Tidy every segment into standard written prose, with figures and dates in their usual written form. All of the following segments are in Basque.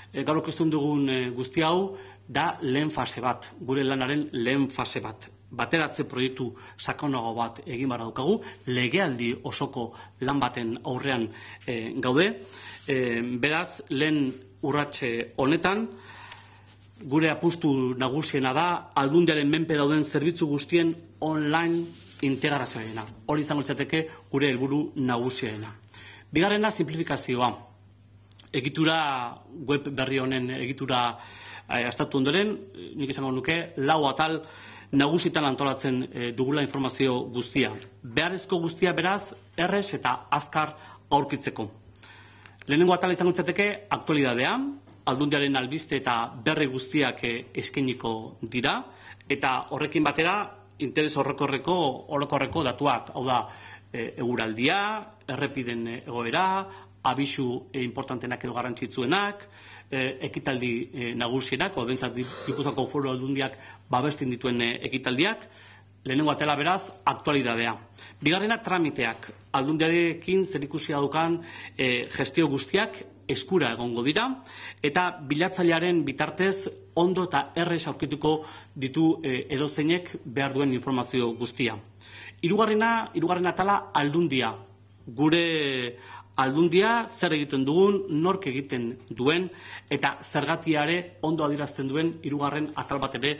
gaur aurkeztu dugun guzti hau da lehen fase bat, gure lanaren lehen fase bat. Bateratze proiektu sakonago bat egin behar daukagu, legealdi osoko lan baten aurrean gaude. Beraz, lehen urratxe honetan, gure apustu nagusiena da Aldundiaren menpe dauden zerbitzu guztien online integrazioarena. Hori izango litzateke gure helburu nagusiena. Bigarrena, simplifikazioa. Egitura, web berri honen egitura astatu ondoren, nik izango nuke, 4 atal nagusitan antolatzen dugula informazio guztia. Beharrezko guztia beraz, errez eta azkar aurkitzeko. Lehenengo atala izango litzateke aktualidadea, Aldundiaren albiste eta berri guztiak eskainiko dira, eta horrekin batera interes orokorreko datuak, hau da, eguraldia, errepiden egoera, abisu importantenak edo garrantzitsuenak, ekitaldi nagusienak, bentsat Gipuzkoako Foru Aldundiak babesten dituen ekitaldiak. Lehenengo atela beraz, aktualidadea. Bigarrena, tramiteak. Aldundiarekin zerikusia daukan gestio guztiak eskura egongo dira, eta bilatzailearen bitartez ondo eta errez aurkituko ditu edozeinek behar duen informazio guztia. Hirugarrena atala Aldundia. Gure Aldundia zer egiten dugun, nork egiten duen, eta zergatiare ondo adierazten duen hirugarren atal bat ere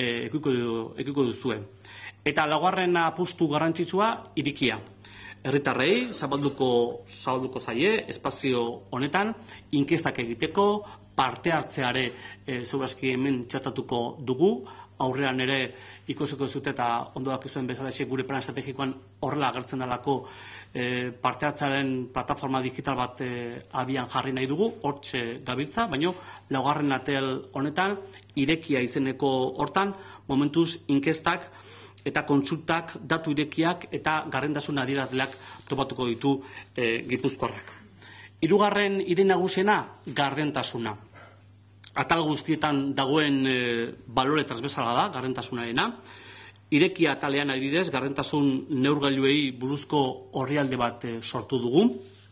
edukiko duzue. Eta laugarren apustu garrantzitsua, irikia. Herritarrei zabalduko zaie espazio honetan inkestak egiteko, parte hartzeare segurazki hemen txatatuko dugu, aurrean ere ikusiko zute eta ondo dakizuen bezala gure plan estrategikoan horrela agertzen dalako parte hartzearen plataforma digital bat abian jarri nahi dugu, hortxe gabiltza, baina laugarren atel honetan irekia izeneko hortan momentuz inkestak eta kontsultak, datu irekiak eta garrentasun adierazleak topatuko ditu gipuzkoarrak. Hirugarren ide nagusiena, gardentasuna. Atal guztietan dagoen balore transversala da, gardentasunarena. Irekia atalean adibidez, gardentasun neurgailuei buruzko orrialde bat sortu dugu.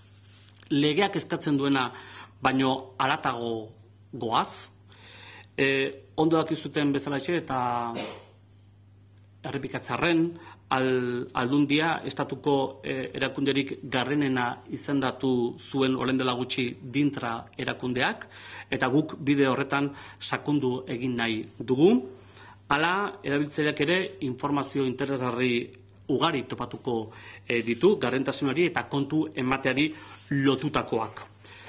Legeak eskatzen duena, baino haratago goaz. Ondo dakizuten bezalaxe eta errepikatzarren, Aldundia estatuko erakunderik gardenena izendatu zuen orain dela gutxi Dintra erakundeak, eta guk bide horretan sakondu egin nahi dugu. Hala, erabiltzaileak ere informazio interesgarri ugari topatuko ditu, gardentasunari eta kontu emateari lotutakoak.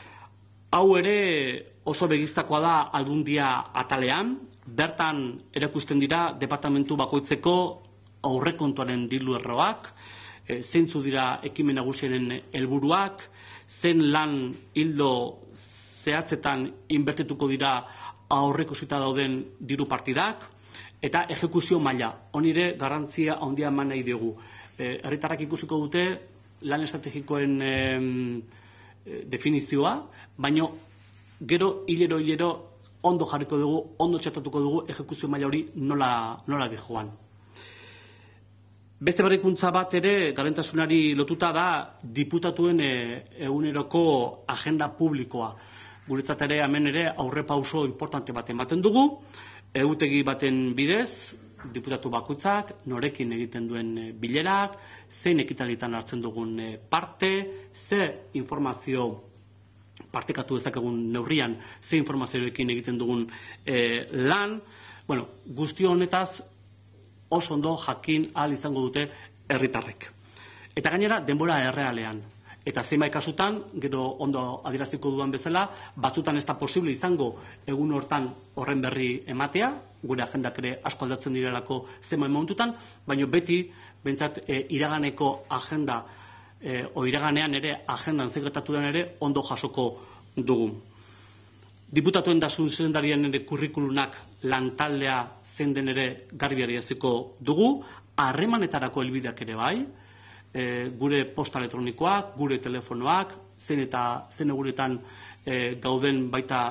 Hau ere oso begistakoa da Aldundia atalean, bertan erakusten dira departamentu bakoitzeko aurrekontuaren diru erroak, zeintzu dira ekimen nagusienen helburuak, zen lan hildo zehatzetan inbertituko dira aurreikusita dauden diru partidak, eta ejekuzio maila, honire garrantzia handia eman nahi dugu. Herritarrak ikusiko dute lan estrategikoen definizioa, baina gero hilero ondo jarriko dugu, ondo txatatuko dugu ejekuzio maila hori nola dijoan. Beste berrikuntza bat ere, gardentasunari lotuta da, diputatuen eguneroko agenda publikoa. Guretzat ere, hemen ere, aurrepauso importante bat ematen dugu, egutegi baten bidez, diputatu bakoitzak, norekin egiten duen bilerak, zein ekitalitan hartzen dugun parte, ze informazio partekatu dezakegun neurrian, ze informazioekin egiten dugun lan, guzti honetaz oso ondo jakin ahal izango dute herritarrek. Eta gainera, denbora errealean. Eta zenbait kasutan, gero ondo adieraziko dudan bezala, batzutan ez da posible izango egun hortan horren berri ematea, gure agendak ere asko aldatzen direlako zenbait momentutan, baina beti, bentsat, iraganeko agenda, iraganean ere, agendan zegretatu den ere, ondo jasoko dugu. Diputatuen da zuzendarien ere kurrikulunak lantaldea zen den ere garbiari eziko dugu, harremanetarako helbideak ere bai, gure posta elektronikoak, gure telefonoak, zen egunetan gauden baita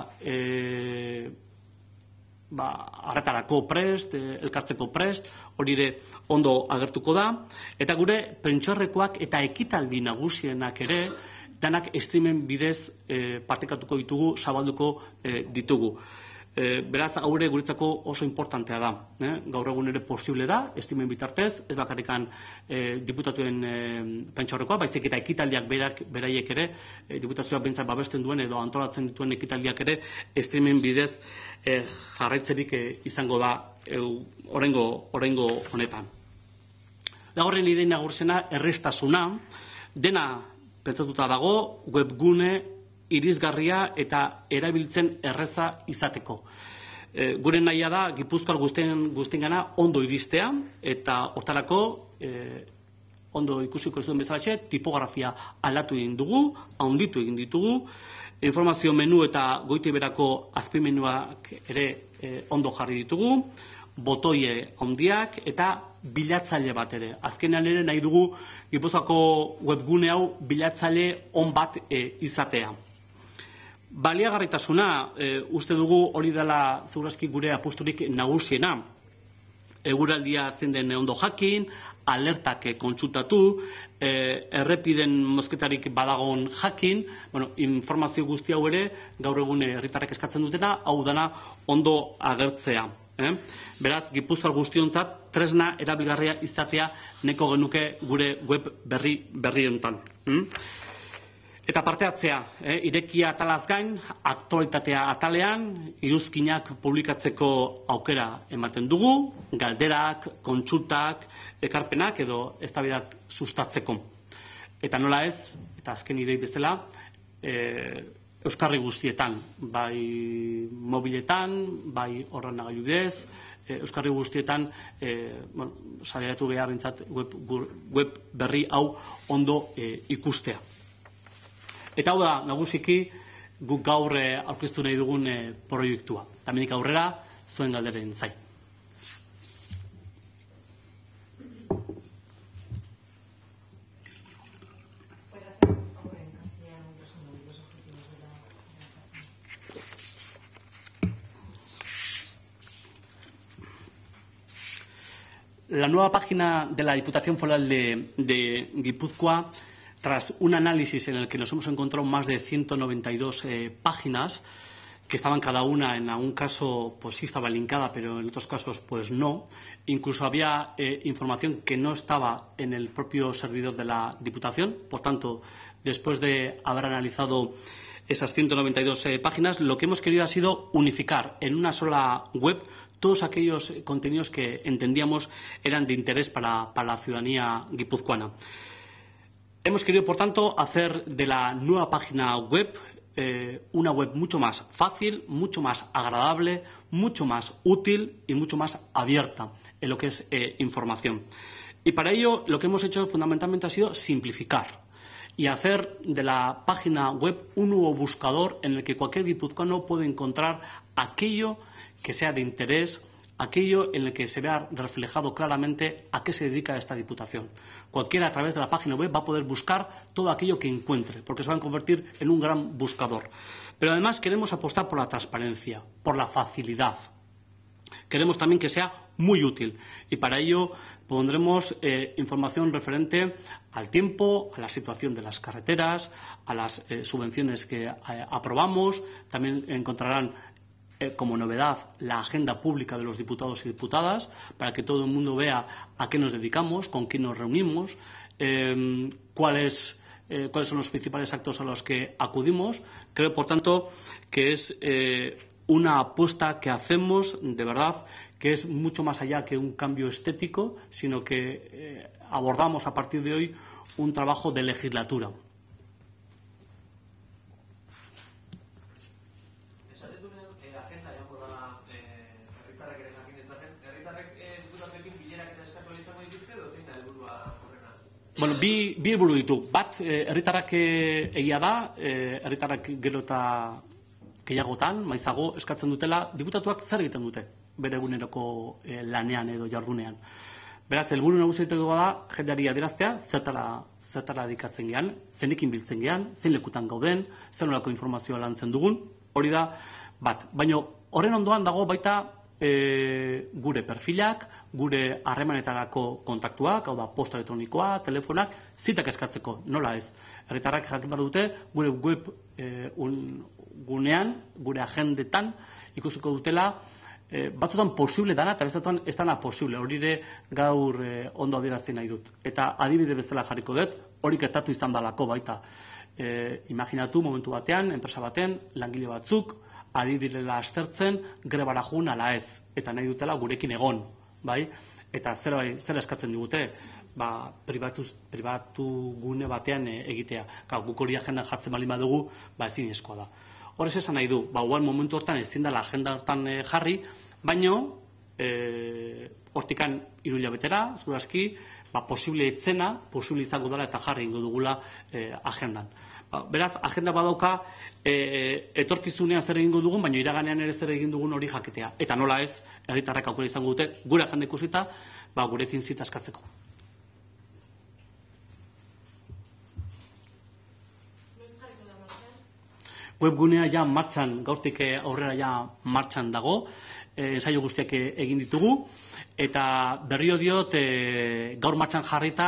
harretarako prest, elkartzeko prest, hori ere ondo agertuko da, eta gure prentxorrekoak eta ekitaldi nagusienak ere danak streamen bidez partekatuko ditugu, zabalduko ditugu. Beraz, haure guretzako oso importantea da. Gaur egun ere posible da, estimen bitartez, ez bakarrikan diputatuen pentsaurrekoa, baizik eta ekitaldiak beraiek ere, diputazioa bentsat babesten duen edo antolatzen dituen ekitaldiak ere, estimen bidez jarraitzerik izango da oraingo honetan. Horren ideia nagusiena erraztasuna, dena pentsatuta dago webgune irisgarria eta erabiltzen erreza izateko. Gure nahia da, Gipuzkoar guztiengana ondo iristea, eta hortarako, ondo ikusiko ez duen bezalaxe, tipografia aldatu egin dugu, handitu egin ditugu, informazio menu eta goiti berako azpimenuak ere ondo jarri ditugu, botoie handiak eta bilatzaile bat ere. Azkenean ere nahi dugu Gipuzkoako webgune hau bilatzaile on bat izatea. Baliagarritasuna, uste dugu hori dela segurazki gure apusturik nagusiena. Eguraldia zein den ondo jakin, alertak kontsultatu, errepiden mozketarik badagon jakin, informazio guzti hau ere, gaur egun herritarrek eskatzen dutena, hau dana ondo agertzea. Beraz, Gipuzkoar guztiontzat tresna erabilgarria izatea neko genuke gure web berri honetan. Eta parte hartzea, irekia atalaz gain, aktualitatea atalean, iruzkinak publikatzeko aukera ematen dugu, galderak, kontsultak, ekarpenak edo eztabaidak sustatzeko. Eta nola ez, eta azken idei bezala, euskarri guztietan, bai mobiletan, bai ordenagailu bidez, euskarri guztietan saiatu behar bintzat web berri hau ondo ikustea. Eta hau da, nagusiki, guk gaur aurkeztu nahi dugun proiektua. Tamenik aurrera, zuen galderen zain. La nueva página de la Diputación Foral de Guipúzcoa, tras un análisis en el que nos hemos encontrado más de 192 páginas, que estaban cada una, en algún caso pues sí estaba linkada, pero en otros casos pues no. Incluso había información que no estaba en el propio servidor de la Diputación. Por tanto, después de haber analizado esas 192 páginas, lo que hemos querido ha sido unificar en una sola web todos aquellos contenidos que entendíamos eran de interés para la ciudadanía guipuzcoana. Hemos querido, por tanto, hacer de la nueva página web una web mucho más fácil, mucho más agradable, mucho más útil y mucho más abierta en lo que es información. Y para ello lo que hemos hecho fundamentalmente ha sido simplificar y hacer de la página web un nuevo buscador en el que cualquier guipuzcoano puede encontrar aquello que sea de interés, aquello en el que se vea reflejado claramente a qué se dedica esta Diputación. Cualquiera a través de la página web va a poder buscar todo aquello que encuentre, porque se va a convertir en un gran buscador. Pero además queremos apostar por la transparencia, por la facilidad. Queremos también que sea muy útil y para ello pondremos información referente al tiempo, a la situación de las carreteras, a las subvenciones que aprobamos. También encontrarán como novedad la agenda pública de los diputados y diputadas, para que todo el mundo vea a qué nos dedicamos, con quién nos reunimos, cuáles son los principales actos a los que acudimos. Creo, por tanto, que es una apuesta que hacemos, de verdad, que es mucho más allá que un cambio estético, sino que abordamos a partir de hoy un trabajo de legislatura. Bueno, bi helburu ditu. Bat, herritarrak egia da, herritarrak gero eta gehiagotan, maizago, eskatzen dutela, diputatuak zer egiten dute bere eguneroko lanean edo jardunean. Beraz, helburu nagusietako da, jendeari adieraztea, zertara dedikatzen gean, zeinekin biltzen gean, zein lekutan gauden, zer nolako informazioa lantzen dugun, hori da bat. Baina horren ondoan dago baita gure perfilak, gure harremanetarako kontaktuak, hau da, posta elektronikoa, telefonak, zitak eskatzeko, nola ez. Herritarrak jakin behar dute, gure web gunean, gure agendetan, ikusiko dutela, batzutan posible dana, eta bezatuan ez dana posible, hori ere gaur ondo adierazten nahi dut. Eta adibide bezala jarriko dut, hori gertatu izan dalako baita. Imaginatu momentu batean, enpresa baten, langile batzuk, ari direla aztertzen, grebara joan ala ez, eta nahi dutela gurekin egon, bai? Eta zer eskatzen digute, pribatu gune batean egitea. Guk hori agendan jartzen bali badugu, ezin eskoa da. Horrez esan nahi du, guan momentu hortan ezin dela agenda hortan jarri, baino, hortikan 3 hilabetera, segurazki, posible etzena, posible izango dela eta jarri ingo dugula agendan. Beraz, agenda badauka, etorkizunean zer egingo dugun, baina iraganean ere zer egin dugun hori jakitea. Eta nola ez, herritarrak aukera izango dute, gure agenda ikusita, gurekin zita eskatzeko. Webgunea ja martxan, gaurtik aurrera ja martxan dago, ensaio guztiak egin ditugu, eta berrio diot, gaur martxan jarrita,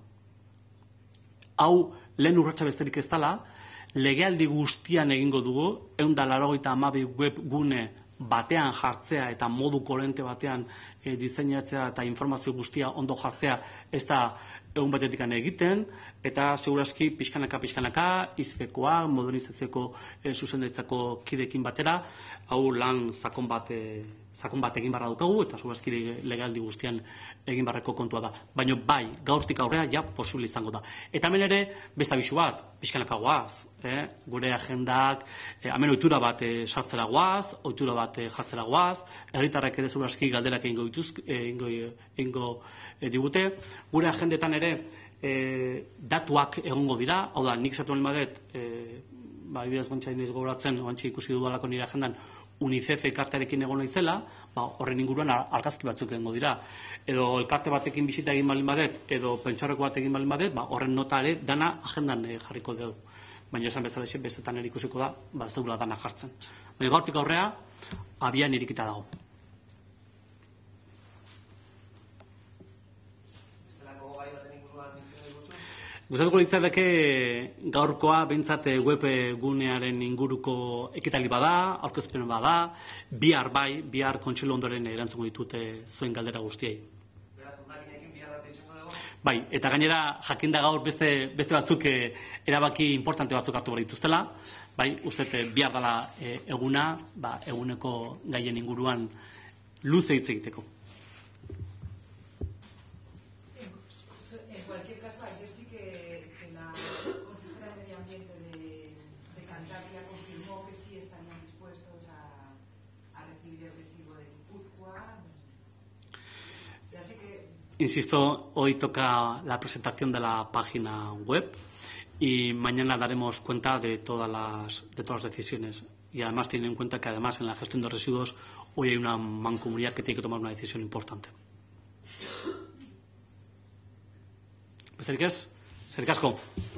hau lehen urratsa besterik ez dela, legealdi guztian egingo dugu, 182 webgune batean jartzea eta modu korente batean diseinatzea eta informazio guztia ondo jartzea ez da egun batetik egiten, eta segurazki pixkanaka, izbekoa, modernizazioko zuzendaritzako kidekin batera, hau lan sakon bat egin barra dukagu, eta segurazki legaldi guztian egin barreko kontua da. Baina bai, gaurtik aurrea ja posible izango da. Eta hemen ere, beste abisu bat, pixkanaka guaz, gure agendak, hemen ohitura bat sartzera guaz, ohitura bat jartzera guaz, herritarrek ere segurazki galderak egingo digute. Gure agendetan ere datuak egongo dira, hau da, nik zatu baldin badet, adibidez gontxain ez gogoratzen, oantxe ikusi dudalako nire agendan, UNICEF elkartearekin egon naizela, horren inguruan argazki batzuk egongo dira. Edo elkarte batekin bisita egin baldin badet, edo pentsareko bat egin baldin badet, horren nota ere dana agendan jarriko dugu. Baina esan bezala bestetan ere ikusiko da, ez dugula dana jartzen. Baina gaurtik aurrea, abian irikita dago. Gustatuko litzateke gaurkoa behintzat web gunearen inguruko ekitali bada, aurkezpen bada, bihar kontseilu ondoren erantzungo ditute zuen galdera guztiei. Bai, eta gainera jakinda gaur beste batzuk erabaki importante batzuk hartu behar dituztela, bai, uste bihar dela eguna, eguneko gaien inguruan luze hitz egiteko. Insisto, hoy toca la presentación de la página web y mañana daremos cuenta de todas las decisiones. Y además tienen en cuenta que además en la gestión de residuos hoy hay una mancomunidad que tiene que tomar una decisión importante. Besterik ez? Eskerrik asko.